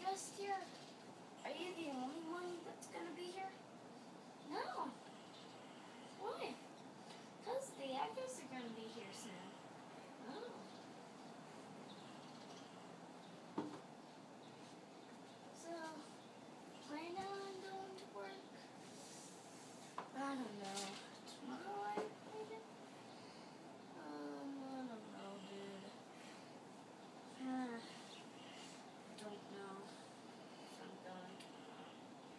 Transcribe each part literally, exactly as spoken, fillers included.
rest here? Are you the only one that's gonna be here? No. Why? Because the others are gonna be here soon. Oh. So, plan on going to work? I don't know. Tomorrow I maybe? Um, I don't know, dude. Uh, I don't know if I'm going tomorrow.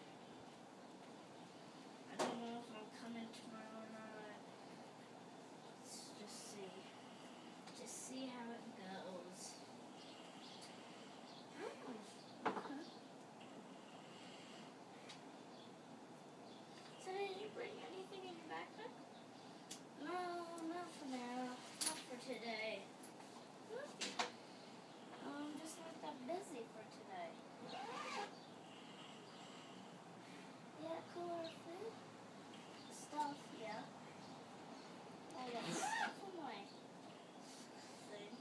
I don't know if I'm coming tomorrow or not. Let's just see. Just see how it goes. Oh, okay. So did you bring anything in your backpack? No, not for now. Not for today. I'm just not that busy for today. Yeah, cooler food? Stuff, yeah. I got stuff in my thing.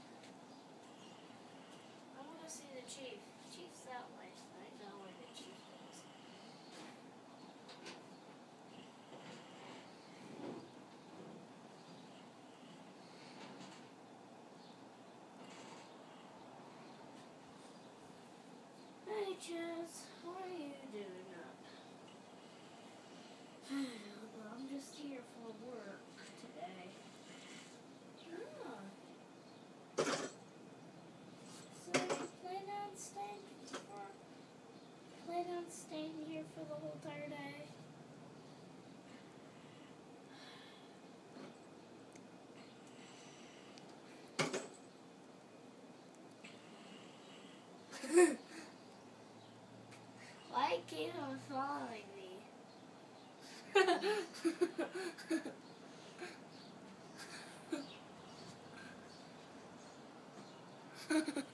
I want to see the chief. Chief's that way. I know where the chief is. Hey, Chaz. What are you doing up? Well, I'm just here for work today. Oh. So you plan on staying for plan on staying here for the whole entire day? Why keep on following me?